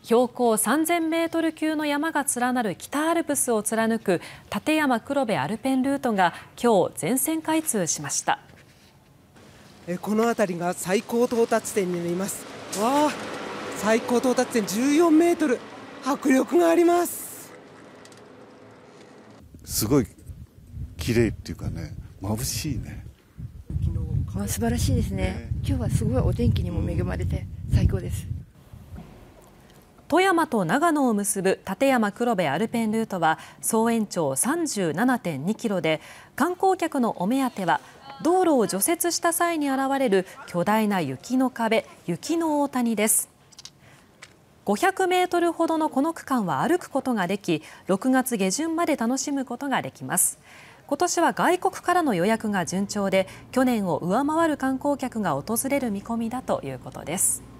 標高3000メートル級の山が連なる北アルプスを貫く立山黒部アルペンルートが今日全線開通しました。 この辺りが最高到達点になります。わあ、最高到達点14メートル、迫力があります。 すごい綺麗っていうかね、眩しいね。 素晴らしいですね。今日はすごいお天気にも恵まれて最高です。 富山と長野を結ぶ立山黒部アルペンルートは総延長 37.2 キロで、観光客のお目当ては道路を除雪した際に現れる巨大な雪の壁、雪の大谷です。500メートルほどのこの区間は歩くことができ、6月下旬まで楽しむことができます。今年は外国からの予約が順調で、去年を上回る観光客が訪れる見込みだということです。